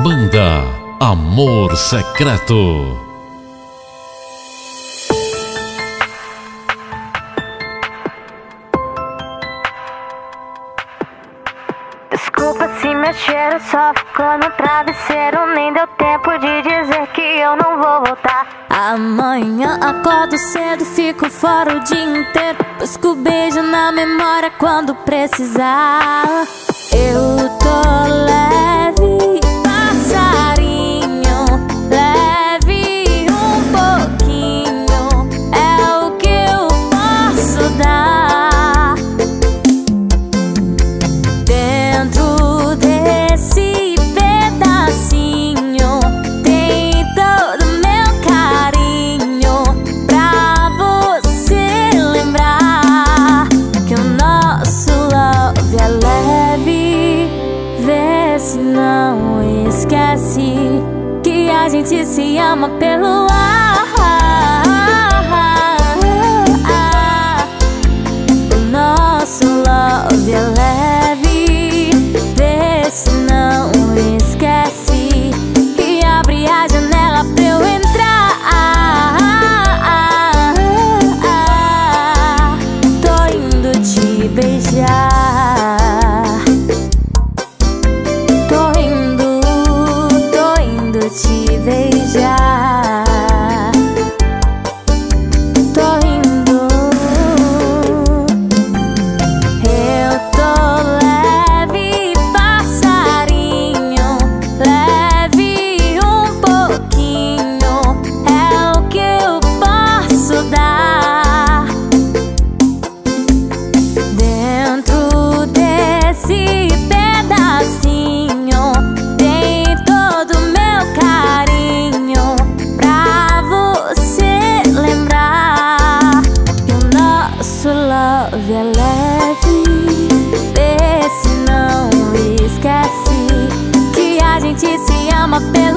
Banda Amor Secreto. Desculpa se meu cheiro só ficou no travesseiro. Nem deu tempo de dizer que eu não vou voltar. Amanhã acordo cedo, fico fora o dia inteiro. Busco beijo na memória quando precisar. Eu tô leve, passarinho, leve um pouquinho. É o que eu posso dar. Dentro desse pedacinho tem todo meu carinho, pra você lembrar que o nosso love é leve. Vê se não esquece que a gente se ama pelo ar. O nosso love é leve. Vê se não esquece e abre a janela pra eu entrar. Tô indo te beijar. Tô indo te beijar. Tô indo. Eu tô leve, passarinho, leve um pouquinho. É o que eu posso dar. Dentro desse pedacinho tem todo meu carinho, pra você lembrar que o nosso love é leve. Vê se não esquece que a gente se ama pelo